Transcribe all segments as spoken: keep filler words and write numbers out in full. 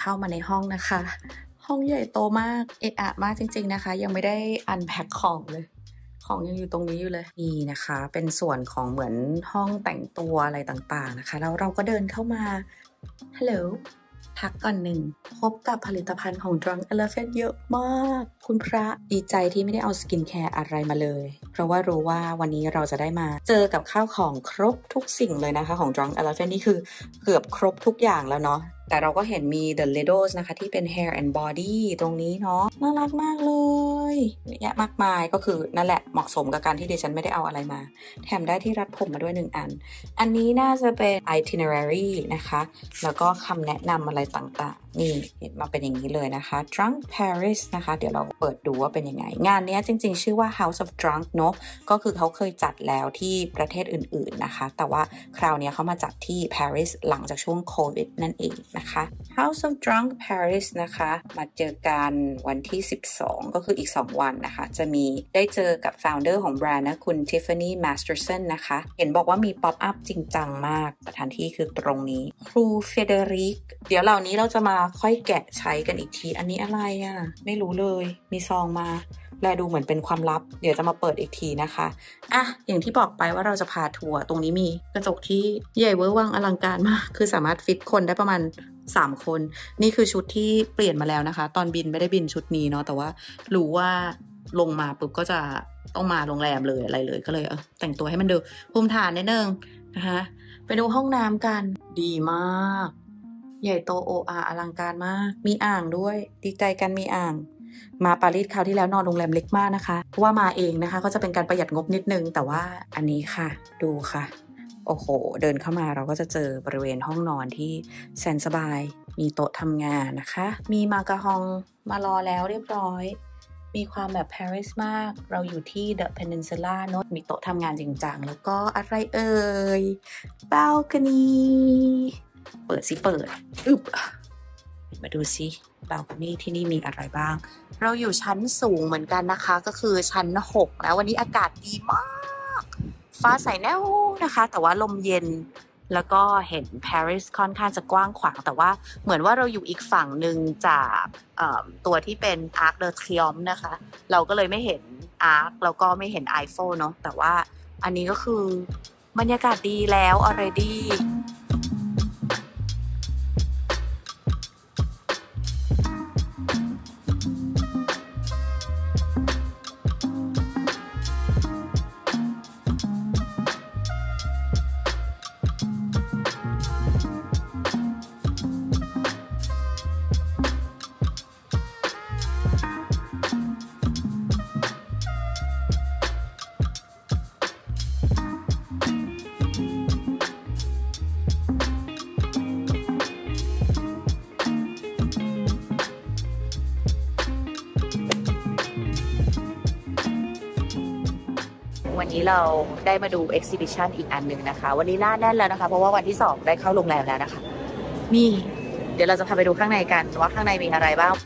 เข้ามาในห้องนะคะห้องใหญ่โตมากเอะอะมากจริงๆนะคะยังไม่ได้อันแพ็คของเลยของยังอยู่ตรงนี้อยู่เลยนี่นะคะเป็นส่วนของเหมือนห้องแต่งตัวอะไรต่างๆนะคะแล้วเราก็เดินเข้ามาฮัลโหลทักก่อนหนึ่งพบกับผลิตภัณฑ์ของ Drunk Elephant เยอะมากคุณพระดีใจที่ไม่ได้เอาสกินแคร์อะไรมาเลยเพราะว่ารู้ว่าวันนี้เราจะได้มาเจอกับข้าวของครบทุกสิ่งเลยนะคะของ Drunk Elephant นี่คือเกือบครบทุกอย่างแล้วเนาะแต่เราก็เห็นมี The Lidos นะคะที่เป็น Hair and Body ตรงนี้เนาะน่ารักมากเลยเยอะแยะมากมายก็คือนั่นแหละเหมาะสมกับการที่ดิฉันไม่ได้เอาอะไรมาแถมได้ที่รัดผมมาด้วยหนึ่งอันอันนี้น่าจะเป็น itinerary นะคะแล้วก็คำแนะนำอะไรต่างๆนี่เห็นมาเป็นอย่างนี้เลยนะคะ Drunk Paris นะคะเดี๋ยวเราเปิดดูว่าเป็นยังไงงานนี้จริงๆชื่อว่า House of Drunk เนาะก็คือเขาเคยจัดแล้วที่ประเทศอื่นๆนะคะแต่ว่าคราวนี้เขามาจัดที่ Paris หลังจากช่วงโควิดนั่นเองนะคะ House of Drunk Paris นะคะมาเจอกันวันที่สิบสองก็คืออีกสองวันนะคะจะมีได้เจอกับ founder ของแบรนด์นะคุณ Tiffany Masterson นะคะเห็นบอกว่ามี pop up จริงจังมากสถานที่คือตรงนี้ครูเฟเดริกเดี๋ยวเหล่านี้เราจะมาค่อยแกะใช้กันอีกทีอันนี้อะไรอ่ะไม่รู้เลยมีซองมาแลดูเหมือนเป็นความลับเดี๋ยวจะมาเปิดอีกทีนะคะอ่ะอย่างที่บอกไปว่าเราจะพาทัวร์ตรงนี้มีกระจกที่ใหญ่เวอร์วังอลังการมากคือสามารถฟิตคนได้ประมาณสามคนนี่คือชุดที่เปลี่ยนมาแล้วนะคะตอนบินไม่ได้บินชุดนี้เนาะแต่ว่ารู้ว่าลงมาปุ๊บก็จะต้องมาโรงแรมเลยอะไรเลยก็เลยเออแต่งตัวให้มันดูภูมิฐานนิดนึงนะคะไปดูห้องน้ำกันดีมากใหญ่โตโออาอลังการมากมีอ่างด้วยดีใจกันมีอ่างมาปารีสคราวที่แล้วนอนโรงแรมเล็กมากนะคะเพราะว่ามาเองนะคะก็จะเป็นการประหยัดงบนิดนึงแต่ว่าอันนี้ค่ะดูค่ะโอ้โหเดินเข้ามาเราก็จะเจอบริเวณห้องนอนที่แสนสบายมีโต๊ะทำงานนะคะมีมากะฮองมารอแล้วเรียบร้อยมีความแบบ Paris มากเราอยู่ที่ The Peninsula เนอะมีโต๊ะทำงานจริงจังแล้วก็อะไรเอ่ย balcony เปิดสิเปิดอึบมาดูสิ balcony ที่นี่มีอะไรบ้างเราอยู่ชั้นสูงเหมือนกันนะคะก็คือชั้นหกแล้ววันนี้อากาศดีมากฟ้าใสแน่วนะคะแต่ว่าลมเย็นแล้วก็เห็นปารีสค่อนข้างจะกว้างขวางแต่ว่าเหมือนว่าเราอยู่อีกฝั่งหนึ่งจากตัวที่เป็น Arc de Triomphe นะคะเราก็เลยไม่เห็น Arc แล้วก็ไม่เห็นไอเฟลเนาะแต่ว่าอันนี้ก็คือบรรยากาศดีแล้ว alreadyวันนี้เราได้มาดู exhibition อีกอันหนึ่งนะคะวันนี้หน้าแน่นแล้วนะคะเพราะว่าวันที่สองได้เข้าโรงแรมแล้วนะคะนี่เดี๋ยวเราจะพาไปดูข้างในกันว่าข้างในมีอะไรบ้าง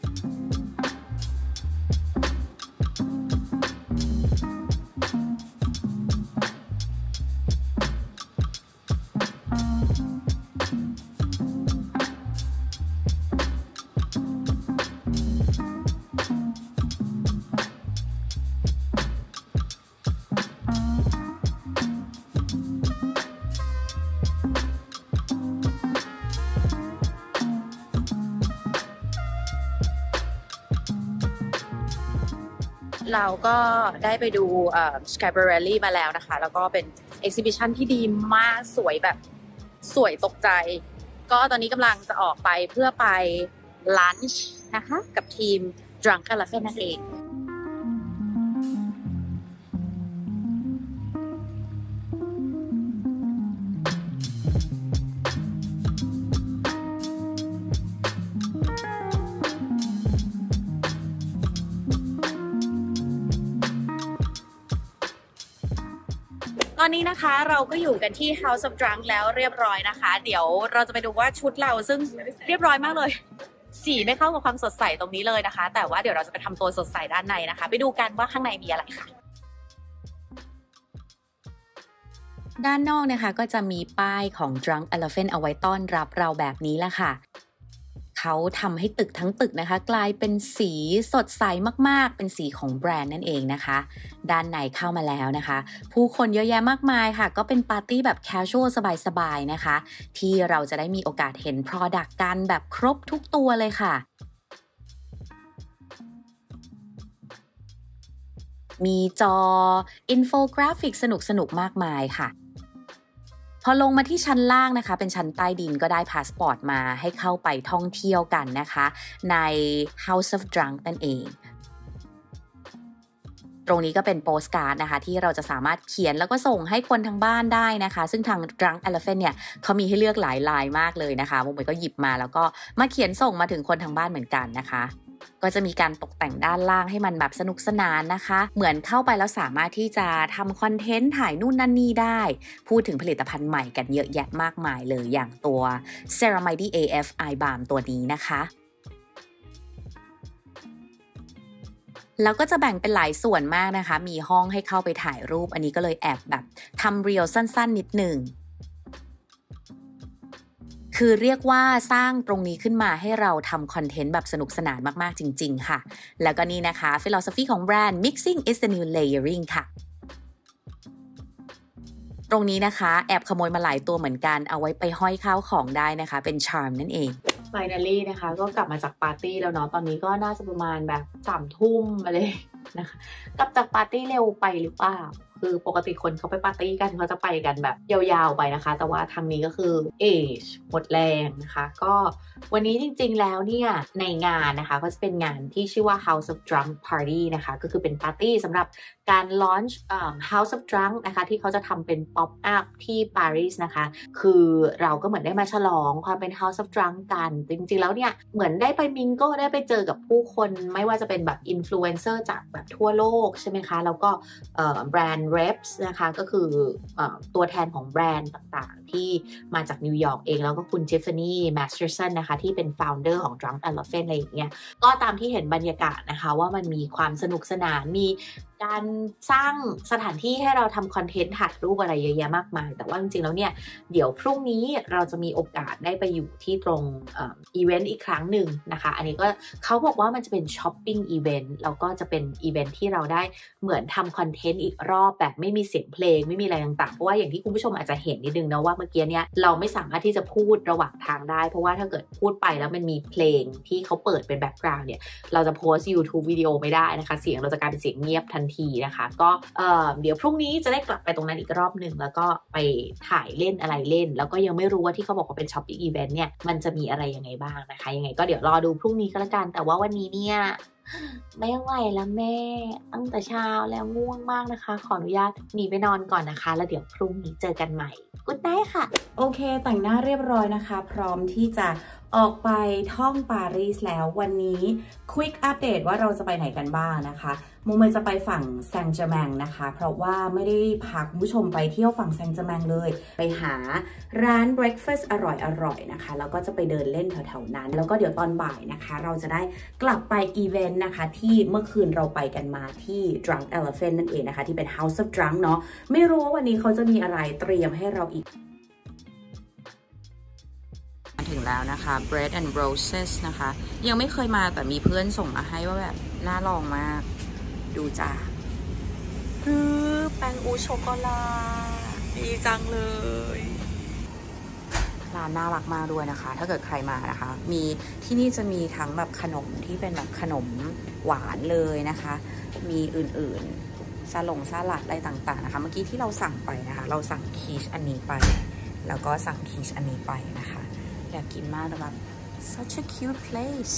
เราก็ได้ไปดูเอ่อ Skyber Rally มาแล้วนะคะแล้วก็เป็น exhibition ที่ดีมากสวยแบบสวยตกใจก็ตอนนี้กำลังจะออกไปเพื่อไป lunch นะคะกับทีม Drunk Elephant นั่นเอง ตอนนี้นะคะเราก็อยู่กันที่ House of Drunk แล้วเรียบร้อยนะคะเดี๋ยวเราจะไปดูว่าชุดเราซึ่งเรียบร้อยมากเลยสีไม่เข้ากับความสดใสตรงนี้เลยนะคะแต่ว่าเดี๋ยวเราจะไปทำตัวสดใสด้านในนะคะไปดูกันว่าข้างในมีอะไรค่ะด้านนอกนะคะก็จะมีป้ายของ Drunk Elephant เอาไว้ต้อนรับเราแบบนี้แหละค่ะเขาทำให้ตึกทั้งตึกนะคะกลายเป็นสีสดใสมากๆเป็นสีของแบรนด์นั่นเองนะคะด้านในเข้ามาแล้วนะคะผู้คนเยอะแยะมากมายค่ะก็เป็นปาร์ตี้แบบ casual สบายๆนะคะที่เราจะได้มีโอกาสเห็น product กันแบบครบทุกตัวเลยค่ะมีจออินโฟกราฟิกสนุกๆมากมายค่ะพอลงมาที่ชั้นล่างนะคะเป็นชั้นใต้ดินก็ได้พาสปอร์ตมาให้เข้าไปท่องเที่ยวกันนะคะใน House of Drunk นั่นเองตรงนี้ก็เป็นโปสการ์ดนะคะที่เราจะสามารถเขียนแล้วก็ส่งให้คนทางบ้านได้นะคะซึ่งทาง Drunk Elephant เนี่ยเขามีให้เลือกหลายลายมากเลยนะคะมุมไปก็หยิบมาแล้วก็มาเขียนส่งมาถึงคนทางบ้านเหมือนกันนะคะก็จะมีการตกแต่งด้านล่างให้มันแบบสนุกสนานนะคะเหมือนเข้าไปแล้วสามารถที่จะทำคอนเทนต์ถ่ายนู่นนั่นนี่ได้พูดถึงผลิตภัณฑ์ใหม่กันเยอะแยะมากมายเลยอย่างตัว Ceramide เอ เอฟ Eye Balm ตัวนี้นะคะแล้วก็จะแบ่งเป็นหลายส่วนมากนะคะมีห้องให้เข้าไปถ่ายรูปอันนี้ก็เลยแอบแบบทำเรียลสั้นๆนิดหนึ่งคือเรียกว่าสร้างตรงนี้ขึ้นมาให้เราทำคอนเทนต์แบบสนุกสนานมากๆจริงๆค่ะแล้วก็นี่นะคะ philosophy ของแบรนด์ mixing is the new layering ค่ะตรงนี้นะคะแอบขโมยมาหลายตัวเหมือนกันเอาไว้ไปห้อยข้าวของได้นะคะเป็น charm นั่นเอง finally นะคะก็กลับมาจากปาร์ตี้แล้วเนาะตอนนี้ก็น่าจะประมาณแบบสามทุ่มอะไรนะคะกลับจากปาร์ตี้เร็วไปหรือเปล่าคือปกติคนเขาไปปาร์ตี้กันเขาจะไปกันแบบยาวๆไปนะคะแต่ว่าทางนี้ก็คือ age หมดแรงนะคะก็วันนี้จริงๆแล้วเนี่ยในงานนะคะก็จะเป็นงานที่ชื่อว่า House of Drunk Party นะคะก็คือเป็นปาร์ตี้สำหรับการ launch House of Drunk นะคะที่เขาจะทำเป็น pop up ที่ปารีสนะคะคือเราก็เหมือนได้มาฉลองความเป็น House of Drunk กันจริงๆแล้วเนี่ยเหมือนได้ไปมิงโก้ได้ไปเจอกับผู้คนไม่ว่าจะเป็นแบบอินฟลูเอนเซอร์จากแบบทั่วโลกใช่ไหมคะแล้วก็แบรนด์ reps นะคะก็คือตัวแทนของแบรนด์ต่างๆที่มาจากนิวยอร์กเองแล้วก็คุณ Tiffany Masterson นะคะที่เป็น founder ของ Drunk Elephant อะไรอย่างเงี้ยก็ตามที่เห็นบรรยากาศนะคะว่ามันมีความสนุกสนานมีการสร้างสถานที่ให้เราทำคอนเทนต์ถ่ายรูปอะไรเยอะแยะมากมายแต่ว่าจริงๆแล้วเนี่ยเดี๋ยวพรุ่งนี้เราจะมีโอกาสได้ไปอยู่ที่ตรงอีเวนต์อีกครั้งหนึ่งนะคะอันนี้ก็เขาบอกว่ามันจะเป็นช้อปปิ้งอีเวนต์แล้วก็จะเป็นอีเวนต์ที่เราได้เหมือนทำคอนเทนต์อีกรอบแบบไม่มีเสียงเพลงไม่มีอะไรต่างๆเพราะว่าอย่างที่คุณผู้ชมอาจจะเห็นนิดนึงนะว่าเมื่อกี้เนี่ยเราไม่สามารถที่จะพูดระหว่างทางได้เพราะว่าถ้าเกิดพูดไปแล้วมันมีเพลงที่เขาเปิดเป็นแบ็คกราวด์เนี่ยเราจะโพสต์ YouTube วิดีโอไม่ได้นะคะเสียงเราจะกลายเป็นเสียงเงียบทันทีนะคะก็เอ่อเดี๋ยวพรุ่งนี้จะได้กลับไปตรงนั้นอีกรอบหนึ่งแล้วก็ไปถ่ายเล่นอะไรเล่นแล้วก็ยังไม่รู้ว่าที่เขาบอกว่าเป็นช้อปปิ้งอีเวนต์เนี่ยมันจะมีอะไรยังไงบ้างนะคะยังไงก็เดี๋ยวรอดูพรุ่งนี้ก็แล้วกันแต่ว่าวันนี้เนี่ยไม่ไหวแล้วแม่ตั้งแต่เช้าแล้วง่วงมากนะคะขออนุญาตหนีไปนอนก่อนนะคะแล้วเดี๋ยวพรุ่งนี้เจอกันใหม่กู๊ดไนท์ค่ะโอเคแต่งหน้าเรียบร้อยนะคะพร้อมที่จะออกไปท่องปารีสแล้ววันนี้ควิกอัปเดตว่าเราจะไปไหนกันบ้างนะคะมุมเมย์จะไปฝั่งแซงต์เจอร์แมงนะคะเพราะว่าไม่ได้พาคุณผู้ชมไปเที่ยวฝั่งแซงต์เจอร์แมงเลยไปหาร้านเบรคฟาสต์อร่อยๆนะคะแล้วก็จะไปเดินเล่นแถวๆนั้นแล้วก็เดี๋ยวตอนบ่ายนะคะเราจะได้กลับไปอีเวนต์นะคะที่เมื่อคืนเราไปกันมาที่ Drunk Elephant นั่นเองนะคะที่เป็น House of Drunk เนาะไม่รู้ว่าวันนี้เขาจะมีอะไรเตรียมให้เราอีกถึงแล้วนะคะ Bread and Roses นะคะยังไม่เคยมาแต่มีเพื่อนส่งมาให้ว่าแบบน่าลองมากดูจ้าคือแป้งอูช็อกโกแลตดีจังเลยร้านน่ารักมากด้วยนะคะถ้าเกิดใครมานะคะมีที่นี่จะมีทั้งแบบขนมที่เป็นแบบขนมหวานเลยนะคะมีอื่นๆซาลงซาลัดอะไรต่างๆนะคะเมื่อกี้ที่เราสั่งไปนะคะเราสั่งคีชอันนี้ไปแล้วก็สั่งคีชอันนี้ไปนะคะอยากกินมากแต่แบบ such a cute place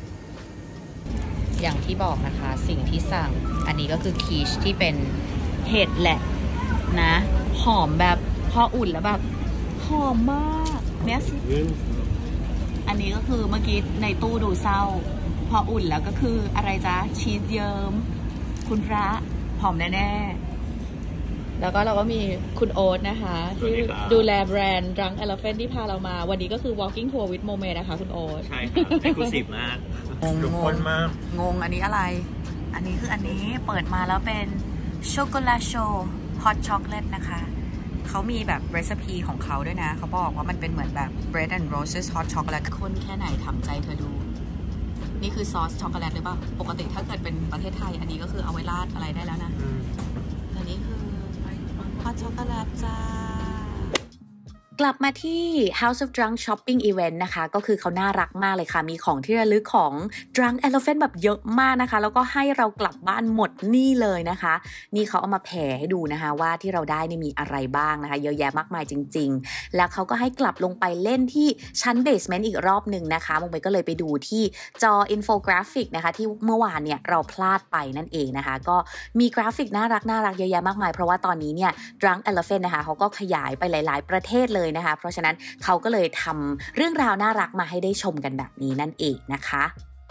อย่างที่บอกนะคะสิ่งที่สั่งอันนี้ก็คือคีชที่เป็นเห็ดแหละนะหอมแบบพออุ่นแล้วแบบหอมมากเนี่ยสิอันนี้ก็คือเมื่อกี้ในตู้ดูเศร้าพออุ่นแล้วก็คืออะไรจ๊ะชีสเยิ้มคุณพระหอมแน่ๆแล้วก็เราก็มีคุณโอ๊ตนะคะที่ดูแลแบรนด์ Drunk Elephant ที่พาเรามาวันนี้ก็คือ walking tour with Momo นะคะคุณโอ๊ตใช่ครับ exclusive มากงงงมากงงอันนี้อะไรอันนี้คืออันนี้เปิดมาแล้วเป็นช็อกโกแลตโชว์ฮอตช็อกโกแลตนะคะเขามีแบบเรซิปีของเขาด้วยนะเขาบอกว่ามันเป็นเหมือนแบบ bread and roses hot chocolate ข้นแค่ไหนทำใจเธอดูนี่คือซอสช็อกโกแลตหรือเปล่าปกติถ้าเกิดเป็นประเทศไทยอันนี้ก็คือเอาไว้ราดอะไรได้แล้วนะอันนี้คือฮอตช็อกโกแลตจ้ากลับมาที่ House of Drunk Shopping Event นะคะก็คือเขาน่ารักมากเลยค่ะมีของที่ระลึกของ Drunk Elephant แบบเยอะมากนะคะแล้วก็ให้เรากลับบ้านหมดนี่เลยนะคะนี่เขาเอามาแผ่ให้ดูนะคะว่าที่เราได้นี่มีอะไรบ้างนะคะเยอะแยะมากมายจริงๆแล้วเขาก็ให้กลับลงไปเล่นที่ชั้นเบสเมนต์อีกรอบหนึ่งนะคะมุงไปก็เลยไปดูที่จออินโฟกราฟิกนะคะที่เมื่อวานเนี่ยเราพลาดไปนั่นเองนะคะก็มีกราฟิกน่ารักน่ารักเยอะแยะมากมายเพราะว่าตอนนี้เนี่ย Drunk Elephant นะคะเขาก็ขยายไปหลายๆประเทศเลยนะคะเพราะฉะนั้นเขาก็เลยทำเรื่องราวน่ารักมาให้ได้ชมกันแบบนี้นั่นเองนะคะ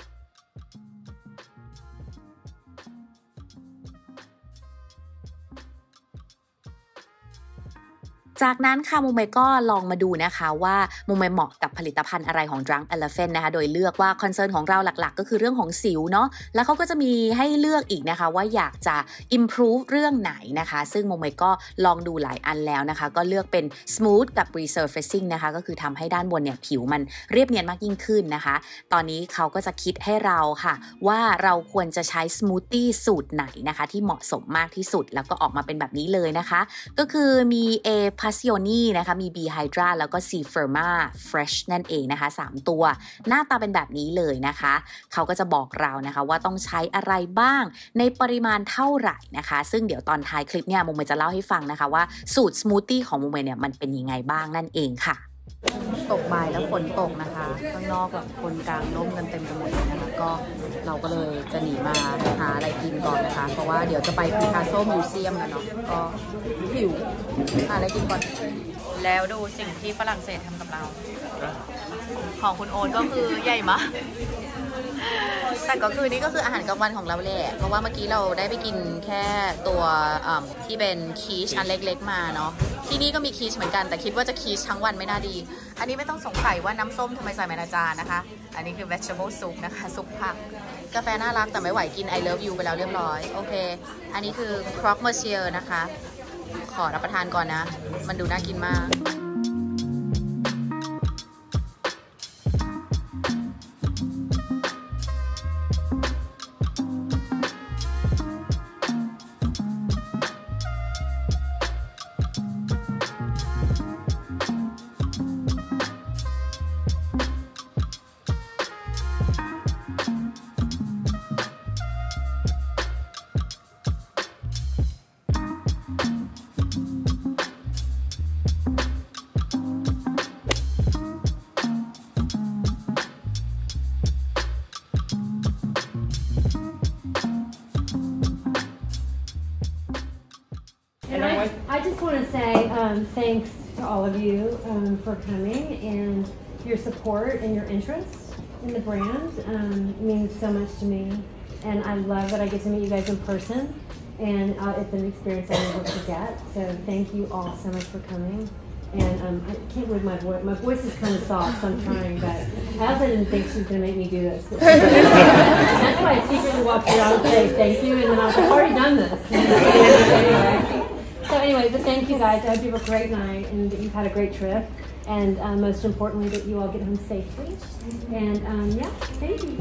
จากนั้นค่ะมุมเมก็ลองมาดูนะคะว่ามุมเมเหมาะกับผลิตภัณฑ์อะไรของ Drunk Elephant นะคะโดยเลือกว่าคอนเซิร์นของเราหลักๆก็คือเรื่องของสิวเนาะแล้วเขาก็จะมีให้เลือกอีกนะคะว่าอยากจะ improve เรื่องไหนนะคะซึ่งมุมเมก็ลองดูหลายอันแล้วนะคะก็เลือกเป็น smooth กับ resurfacing นะคะก็คือทำให้ด้านบนเนี่ยผิวมันเรียบเนียนมากยิ่งขึ้นนะคะตอนนี้เขาก็จะคิดให้เราค่ะว่าเราควรจะใช้ smoothie สูตรไหนนะคะที่เหมาะสมมากที่สุดแล้วก็ออกมาเป็นแบบนี้เลยนะคะก็คือมี A Passioni นะคะมี B Hydra แล้วก็ C Firma Fresh นั่นเองนะคะสามตัวหน้าตาเป็นแบบนี้เลยนะคะเขาก็จะบอกเรานะคะว่าต้องใช้อะไรบ้างในปริมาณเท่าไหร่นะคะซึ่งเดี๋ยวตอนท้ายคลิปเนี่ยมุมเมจะเล่าให้ฟังนะคะว่าสูตรสมูทตี้ของมุมเมเนี่ยมันเป็นยังไงบ้างนั่นเองค่ะตกบ่ายแล้วฝนตกนะคะข้างนอกแบบคนกลางร่มกันเต็มไปหมดเลยนะคะก็เราก็เลยจะหนีมาหาอะไรกินก่อนนะคะเพราะว่าเดี๋ยวจะไปพิคาโซมิวเซียมแล้วเนาะก็หิวหาอะไรกินก่อนแล้วดูสิ่งที่ฝรั่งเศสทำกับเราของคุณโอนก็คือใหญ่มากแต่ก็คือนี่ก็คืออาหารกลางวันของเราแหละเพราะว่าเมื่อกี้เราได้ไปกินแค่ตัวที่เป็นคีชอันเล็กๆมาเนาะที่นี่ก็มีคีชเหมือนกันแต่คิดว่าจะคีชทั้งวันไม่น่าดีอันนี้ไม่ต้องสงสัยว่าน้ำส้มทำไมใส่มาในจานนะคะอันนี้คือ vegetable soup นะคะซุปผักกาแฟน่ารักแต่ไม่ไหวกิน I love you ไปแล้วเรียบร้อยโอเคอันนี้คือ croque monsieur นะคะขอรับประทานก่อนนะมันดูน่ากินมาก I just want to say um, thanks to all of you um, for coming and your support and your interest in the brand. Um, it means so much to me, and I love that I get to meet you guys in person, and uh, it's an experience I never forget. So thank you all so much for coming. And um, I can't believe my voice. My voice is kind of soft, so I'm trying, but I also didn't think she was going to make me do this. That's why I secretly walked around and say thank you, and then I was like, I've already done this. Anyway. So anyway, but thank you guys. I hope you have a great night and that you've had a great trip. And uh, most importantly, that you all get home safely. And um, yeah, thank you.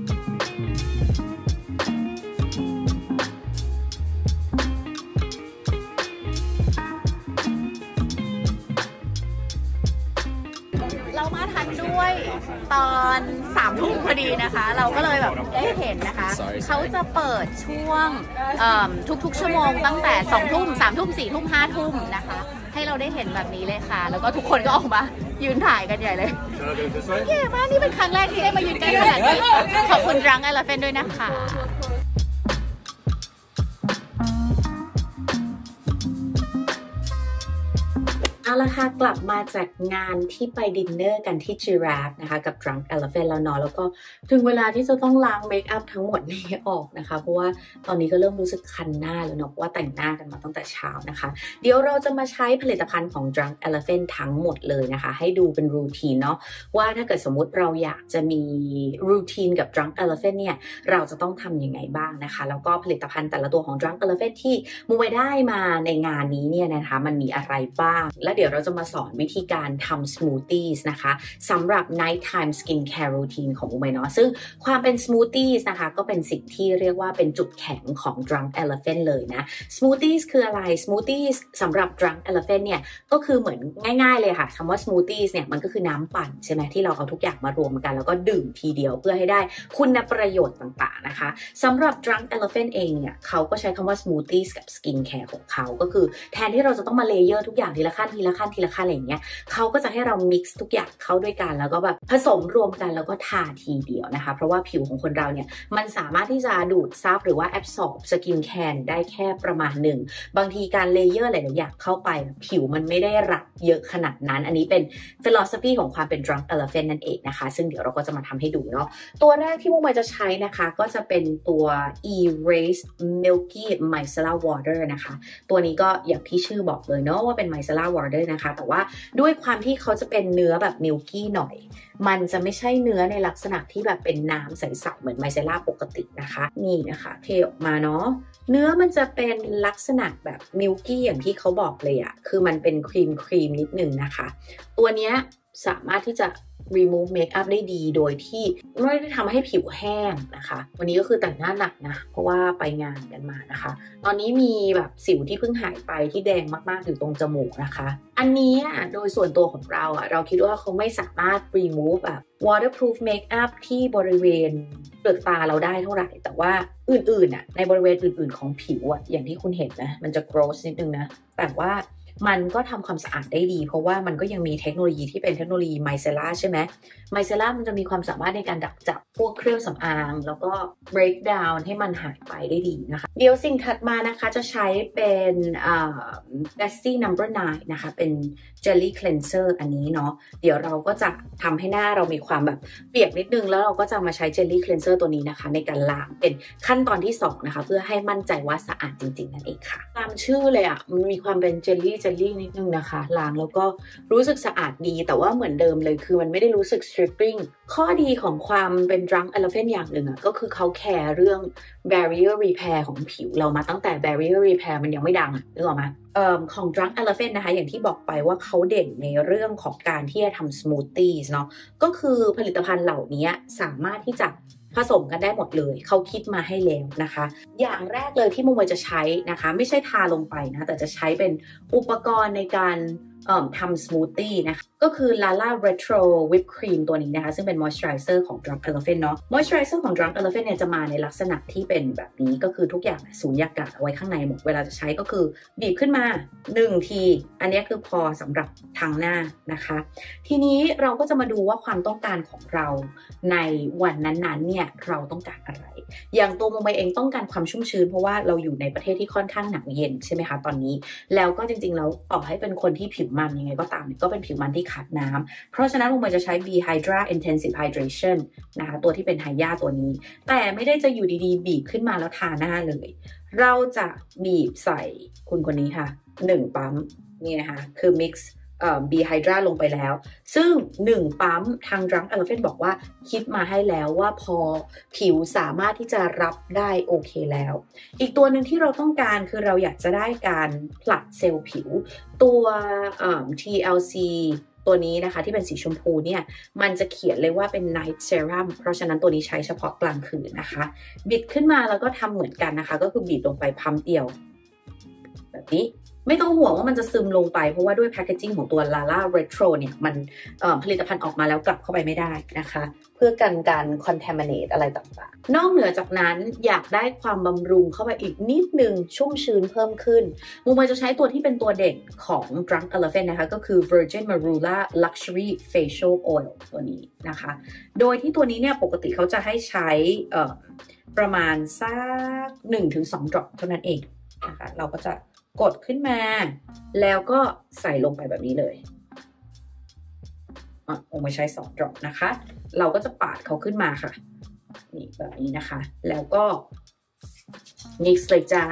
เรามาทันด้วยตอนสามทุ่มพอดีนะคะเราก็เลยแบบได้เห็นนะคะเขาจะเปิดช่วงทุกๆชั่วโมงตั้งแต่สองทุ่มสามทุ่มสี่ทุ่มห้าทุ่มนะคะให้เราได้เห็นแบบนี้เลยค่ะแล้วก็ทุกคนก็ออกมายืนถ่ายกันใหญ่เลยเก๋มากนี่เป็นครั้งแรกที่ได้มายืนใกล้ขนาดนี้ขอบคุณรังไอลาเฟนด้วยนะคะเอาละค่ะกลับมาจากงานที่ไปดินเนอร์กันที่ Giraffe นะคะกับ Drunk Elephant แล้วเนาะแล้วก็ถึงเวลาที่จะต้องล้างเมคอัพทั้งหมดนี้ออกนะคะเพราะว่าตอนนี้ก็เริ่มรู้สึกคันหน้าแล้วเนาะเพราะว่าแต่งหน้ากันมาตั้งแต่เช้านะคะเดี๋ยวเราจะมาใช้ผลิตภัณฑ์ของ Drunk Elephant ทั้งหมดเลยนะคะให้ดูเป็นรูทีนเนาะว่าถ้าเกิดสมมุติเราอยากจะมีรูทีนกับ Drunk Elephant เนี่ยเราจะต้องทำยังไงบ้างนะคะแล้วก็ผลิตภัณฑ์แต่ละตัวของ Drunk Elephant ที่มูไปได้มาในงานนี้เนี่ยนะคะมันมีอะไรบ้างและเดี๋ยวเราจะมาสอนวิธีการทำ smoothies นะคะสำหรับ nighttime skincare routine ของมูไปเนาะซึ่งความเป็น smoothies นะคะก็เป็นสิ่งที่เรียกว่าเป็นจุดแข็งของ Drunk Elephant เลยนะ smoothies คืออะไร smoothies สำหรับ Drunk Elephant เนี่ยก็คือเหมือนง่ายๆเลยค่ะคำว่า smoothies เนี่ยมันก็คือน้ำปั่นใช่ไหมที่เราเอาทุกอย่างมารวมกันแล้วก็ดื่มทีเดียวเพื่อให้ได้คุณประโยชน์ต่างๆนะคะสำหรับ Drunk Elephant เองเนี่ยเขาก็ใช้คำว่า smoothies กับ skincare ของเขาก็คือแทนที่เราจะต้องมาเลเยอร์ทุกอย่างทีละขั้นทีละขั้นทีละขั้นอะไรอย่างเงี้ยเขาก็จะให้เรา mix ทุกอย่างเข้าด้วยกันแล้วก็แบบผสมรวมกันแล้วก็ทาทีเดียวนะคะเพราะว่าผิวของคนเราเนี่ยมันสามารถที่จะดูดซับหรือว่า absorb skincare ได้แค่ประมาณหนึ่งบางทีการเลเยอร์หลายๆอย่างเข้าไปผิวมันไม่ได้รับเยอะขนาดนั้นอันนี้เป็น philosophy ของความเป็น Drunk Elephant นั่นเองนะคะซึ่งเดี๋ยวเราก็จะมาทำให้ดูเนาะตัวแรกที่มุกมาจะใช้นะคะก็จะเป็นตัว Erase Milky Micellar Water นะคะตัวนี้ก็อย่างที่ชื่อบอกเลยเนาะว่าเป็น Micellar Water นะคะแต่ว่าด้วยความที่เขาจะเป็นเนื้อแบบ Milky หน่อยมันจะไม่ใช่เนื้อในลักษณะที่แบบเป็นน้ำใสๆเหมือนไมเซล่าปกตินะคะนี่นะคะเทออกมาเนาะเนื้อมันจะเป็นลักษณะแบบมิลกี้อย่างที่เขาบอกเลยอะคือมันเป็นครีมครีมนิดนึงนะคะตัวเนี้ยสามารถที่จะ remove makeup ได้ดีโดยที่ไม่ได้ทำให้ผิวแห้งนะคะวันนี้ก็คือแต่งหน้าหนักนะเพราะว่าไปงานกันมานะคะตอนนี้มีแบบสิวที่เพิ่งหายไปที่แดงมากๆอยู่ตรงจมูกนะคะอันนี้โดยส่วนตัวของเราอ่ะเราคิดว่าเขาไม่สามารถ remove แบบ waterproof makeup ที่บริเวณเปลือกตาเราได้เท่าไหร่แต่ว่าอื่นๆอ่ะในบริเวณอื่นๆของผิวอ่ะอย่างที่คุณเห็นนะมันจะ gross นิดนึงนะแต่ว่ามันก็ทำความสะอาดได้ดีเพราะว่ามันก็ยังมีเทคโนโลยีที่เป็นเทคโนโลยีไมเซล่าใช่ไหมไมเซล่ามันจะมีความสามารถในการดักจับพวกเครื่องสำอางแล้วก็ break down ให้มันหายไปได้ดีนะคะเดี๋ยวสิ่งถัดมานะคะจะใช้เป็นอ่า Dusty Number ไนน์นะคะเป็น Jelly Cleanser อันนี้เนาะเดี๋ยวเราก็จะทำให้หน้าเรามีความแบบเปียกนิดนึงแล้วเราก็จะมาใช้ Jelly Cleanser ตัวนี้นะคะในการล้างเป็นขั้นตอนที่สองนะคะเพื่อให้มั่นใจว่าสะอาดจริงๆนั่นเองค่ะตามชื่อเลยอ่ะมันมีความเป็นเจลลี่เจลลี่นิดนึงนะคะล้างแล้วก็รู้สึกสะอาดดีแต่ว่าเหมือนเดิมเลยคือมันไม่ได้รู้สึก stripping ข้อดีของความเป็น Drunk Elephant อย่างหนึ่งอ่ะก็คือเขาแคร์เรื่อง barrier repair ของผิวเรามาตั้งแต่ barrier repair มันยังไม่ดังนึกออกไหมเอ่อของ Drunk Elephant นะคะอย่างที่บอกไปว่าเขาเด่นในเรื่องของการที่จะทำ smoothies เนาะก็คือผลิตภัณฑ์เหล่านี้สามารถที่จะผสมกันได้หมดเลยเขาคิดมาให้แล้วนะคะอย่างแรกเลยที่มุมจะใช้นะคะไม่ใช่ทาลงไปนะแต่จะใช้เป็นอุปกรณ์ในการเอ่อทำสมูทตี้นะคะก็คือ Lala Retro Whipped Cream ตัวนี้นะคะซึ่งเป็น moisturizer ของ Drunk Elephant เนาะ moisturizer ของ Drunk Elephant เนี่ยจะมาในลักษณะที่เป็นแบบนี้ก็คือทุกอย่างสูญญากาศเอาไว้ข้างในหมดเวลาจะใช้ก็คือบีบขึ้นมาหนึ่งทีอันนี้คือพอสำหรับทางหน้านะคะทีนี้เราก็จะมาดูว่าความต้องการของเราในวันนั้นๆเนี่ยเราต้องการอะไรอย่างตัวโมเมเองต้องการความชุ่มชื้นเพราะว่าเราอยู่ในประเทศที่ค่อนข้างหนาวเย็นใช่ไหมคะตอนนี้แล้วก็จริงๆแล้วต่อให้เป็นคนที่ผิวมันยังไงก็ตามก็เป็นผิวมันที่ขาดน้ำเพราะฉะนั้นโมเมจะใช้ B Hydra Intensive Hydration นะคะตัวที่เป็นไฮยาตัวนี้แต่ไม่ได้จะอยู่ดีๆบีบขึ้นมาแล้วทาหน้าเลยเราจะบีบใส่คุณคนนี้ค่ะหนึ่งปั๊มนี่นะคะคือ mix B Hydra ลงไปแล้วซึ่งหนึ่งปั๊มทาง Drunk Elephant บอกว่าคิดมาให้แล้วว่าพอผิวสามารถที่จะรับได้โอเคแล้วอีกตัวหนึ่งที่เราต้องการคือเราอยากจะได้การผลัดเซลล์ผิวตัว ที แอล ซี ตัวนี้นะคะที่เป็นสีชมพูเนี่ยมันจะเขียนเลยว่าเป็น Night Serum เพราะฉะนั้นตัวนี้ใช้เฉพาะกลางคืนนะคะบิดขึ้นมาแล้วก็ทำเหมือนกันนะคะก็คือบีบลงไปพัมเดียวแบบนี้ไม่ต้องห่วงว่ามันจะซึมลงไปเพราะว่าด้วยแพคเกจิ้งของตัว Lala Retro เนี่ยมันผลิตภัณฑ์ออกมาแล้วกลับเข้าไปไม่ได้นะคะเพื่อกันการ contaminate อะไรต่างๆนอกเหนือจากนั้นอยากได้ความบำรุงเข้าไปอีกนิดนึงชุ่มชื้นเพิ่มขึ้นมูมาจะใช้ตัวที่เป็นตัวเด่นของ Drunk Elephant นะคะก็คือ Virgin Marula Luxury Facial Oil ตัวนี้นะคะโดยที่ตัวนี้เนี่ยปกติเขาจะให้ใช้ประมาณสัก หนึ่งถึงสอง ดรอปเท่านั้นเองนะคะเราก็จะกดขึ้นมาแล้วก็ใส่ลงไปแบบนี้เลยอ่ะผมไม่ใช้สองดรอปนะคะเราก็จะปาดเขาขึ้นมาค่ะนี่แบบนี้นะคะแล้วก็ mix เลยจ้า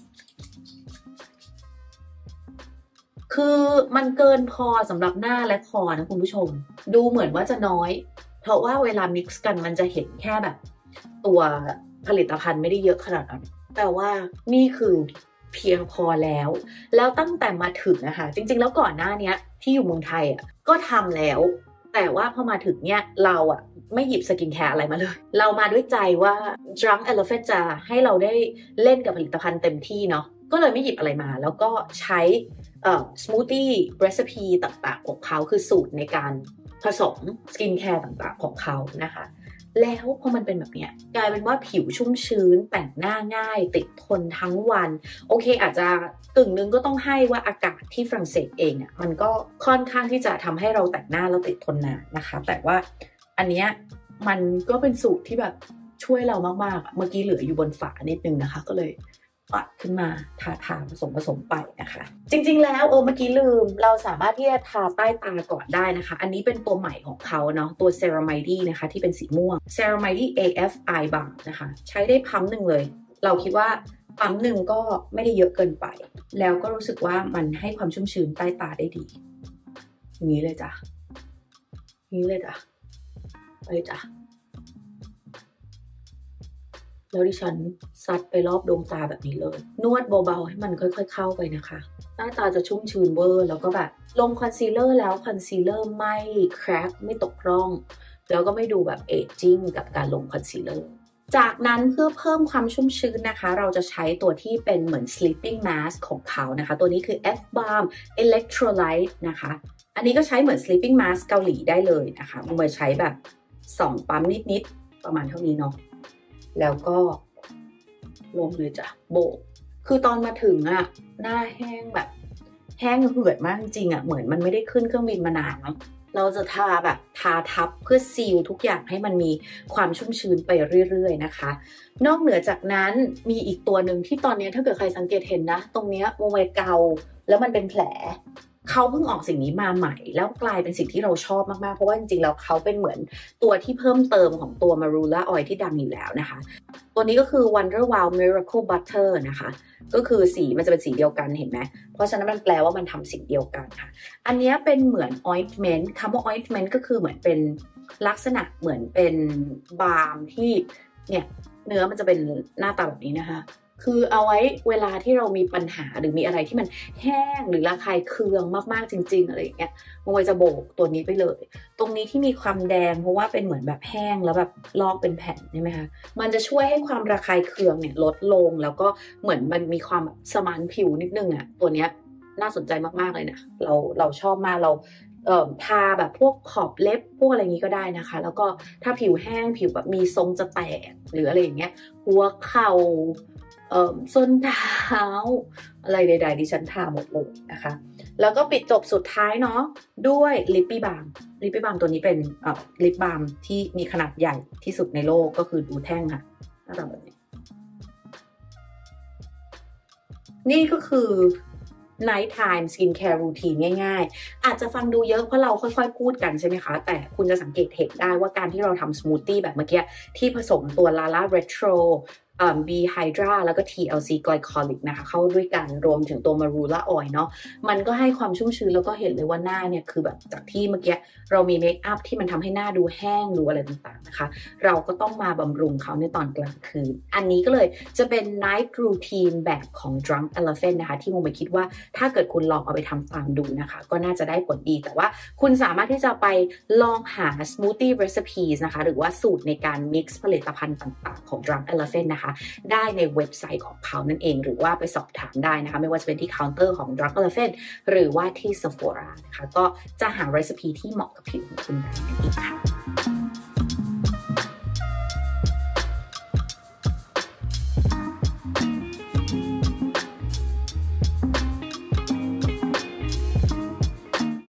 คือมันเกินพอสำหรับหน้าและคอนะคุณผู้ชมดูเหมือนว่าจะน้อยเพราะว่าเวลา mix กันมันจะเห็นแค่แบบตัวผลิตภัณฑ์ไม่ได้เยอะขนาดนั้นแต่ว่านี่คือเพียงพอแล้วแล้วตั้งแต่มาถึงนะคะจริงๆแล้วก่อนหน้านี้ที่อยู่เมืองไทยอ่ะก็ทำแล้วแต่ว่าพอมาถึงเนี่ยเราอ่ะไม่หยิบสกินแคร์อะไรมาเลยเรามาด้วยใจว่า Drunk Elephant จะให้เราได้เล่นกับผลิตภัณฑ์เต็มที่เนาะก็เลยไม่หยิบอะไรมาแล้วก็ใช้เอ่อสมูทตี้เรซิปีต่างๆของเขาคือสูตรในการผสมสกินแคร์ต่างๆของเขานะคะแล้วพอมันเป็นแบบเนี้ยกลายเป็นว่าผิวชุ่มชื้นแต่งหน้าง่ายติดทนทั้งวันโอเคอาจจะกึ่งนึงก็ต้องให้ว่าอากาศที่ฝรั่งเศสเองเนี่ยมันก็ค่อนข้างที่จะทำให้เราแต่งหน้าแล้วติดทนนานนะคะแต่ว่าอันเนี้ยมันก็เป็นสูตรที่แบบช่วยเรามากๆเมื่อกี้เหลืออยู่บนฝานิดนึงนะคะก็เลยปัดขึ้นมาทาทาผสมผสมไปนะคะจริงๆแล้วเออเมื่อกี้ลืมเราสามารถที่จะทาใต้ตาก่อนได้นะคะอันนี้เป็นตัวใหม่ของเขาเนาะตัว Ceramide นะคะที่เป็นสีม่วง Ceramide เอ เอฟ Eye Balm นะคะใช้ได้พัมหนึ่งเลยเราคิดว่าพัมหนึ่งก็ไม่ได้เยอะเกินไปแล้วก็รู้สึกว่ามันให้ความชุ่มชื้นใต้ตาได้ดีอย่างนี้เลยจ้ะนี้เลยจ้ะไปจ้ะแล้วดิฉันซัดไปรอบดวงตาแบบนี้เลยนวดเบาๆให้มันค่อยๆเข้าไปนะคะใต้ตาจะชุ่มชื้นเวอร์แล้วก็แบบลงคอนซีลเลอร์แล้วคอนซีลเลอร์ไม่แคร็กไม่ตกร่องแล้วก็ไม่ดูแบบเอจจิ้งกับการลงคอนซีลเลอร์จากนั้นเพื่อเพิ่มความชุ่มชื้นนะคะเราจะใช้ตัวที่เป็นเหมือน sleeping mask ของเขานะคะตัวนี้คือ F Balm Electrolyte นะคะอันนี้ก็ใช้เหมือน sleeping mask เกาหลีได้เลยนะคะมันมาใช้แบบสองปั๊มนิดๆประมาณเท่านี้เนาะแล้วก็ลงเลยจ้ะโบกคือตอนมาถึงอะหน้าแห้งแบบแห้งเหือดมากจริงอะเหมือนมันไม่ได้ขึ้นเครื่องบินมานานเนาะเราจะทาแบบทาทับเพื่อซีลทุกอย่างให้มันมีความชุ่มชื้นไปเรื่อยๆนะคะนอกเหนือจากนั้นมีอีกตัวหนึ่งที่ตอนนี้ถ้าเกิดใครสังเกตเห็นนะตรงเนี้ยวงไวเกาแล้วมันเป็นแผลเขาเพิ่งออกสิ่งนี้มาใหม่แล้วกลายเป็นสิ่งที่เราชอบมากๆเพราะว่าจริงๆแล้วเขาเป็นเหมือนตัวที่เพิ่มเติมของตัว Marula Oil ที่ดังอยู่แล้วนะคะตัวนี้ก็คือ Wonder Wow Miracle Butter นะคะก็คือสีมันจะเป็นสีเดียวกันเห็นไหมเพราะฉะนั้นมันแปลว่ามันทำสิ่งเดียวกันค่ะอันนี้เป็นเหมือน ointment คำว่า ointment ก็คือเหมือนเป็นลักษณะเหมือนเป็นบาล์มที่เนี่ยเนื้อมันจะเป็นหน้าตาแบบนี้นะคะคือเอาไว้เวลาที่เรามีปัญหาหรือมีอะไรที่มันแห้งหรือระคายเคืองมากๆจริงๆอะไรอย่างเงี้ยมันจะโบกตัวนี้ไปเลยตรงนี้ที่มีความแดงเพราะว่าเป็นเหมือนแบบแห้งแล้วแบบลอกเป็นแผ่นใช่ไหมคะมันจะช่วยให้ความระคายเคืองเนี่ยลดลงแล้วก็เหมือนมันมีความสมานผิวนิดนึงอ่ะตัวเนี้ยน่าสนใจมากๆเลยนะเราเราชอบมากเราเอ่อทาแบบพวกขอบเล็บพวกอะไรนี้ก็ได้นะคะแล้วก็ถ้าผิวแห้งผิวแบบมีทรงจะแตกหรืออะไรอย่างเงี้ยหัวเข่าเอ่อส้นเท้าอะไรใดๆดิฉันทาหมดเลยนะคะแล้วก็ปิดจบสุดท้ายเนาะด้วยลิปปี้บาล์มลิปปี้บาล์มตัวนี้เป็นเอ่อลิปบาล์มที่มีขนาดใหญ่ที่สุดในโลกก็คือดูแท่งค่ะหน้าตาแบบนี้นี่ก็คือ night time skincare routine ง่ายๆอาจจะฟังดูเยอะเพราะเราค่อยๆพูดกันใช่ไหมคะแต่คุณจะสังเกตเห็นได้ว่าการที่เราทำสมูทตี้แบบเมื่อกี้ที่ผสมตัว Lala Retro B Hydra แล้วก็ ที แอล ซี Glycolic นะคะเข้าด้วยกันรวมถึงตัว Marula Oil เนาะมันก็ให้ความชุ่มชื้นแล้วก็เห็นเลยว่าหน้าเนี่ยคือแบบจากที่เมื่อกี้เรามีเมคอัพที่มันทำให้หน้าดูแห้งดูอะไรต่างๆนะคะเราก็ต้องมาบำรุงเขาในตอนกลางคืนอันนี้ก็เลยจะเป็น night routine แบบของ Drunk Elephant นะคะที่โมไปคิดว่าถ้าเกิดคุณลองเอาไปทำตามดูนะคะก็น่าจะได้ผลดีแต่ว่าคุณสามารถที่จะไปลองหา smoothie recipes นะคะหรือว่าสูตรในการ mix ผลิตภัณฑ์ต่างๆของ Drunk Elephant นะคะได้ในเว็บไซต์ของเขานั่นเองหรือว่าไปสอบถามได้นะคะไม่ว่าจะเป็นที่เคาน์เตอร์ของ Drunk Elephant หรือว่าที่ Sephora นะคะก็จะหา recipe ที่เหมาะกับผิวของคุณได้นั่นเองค่ะ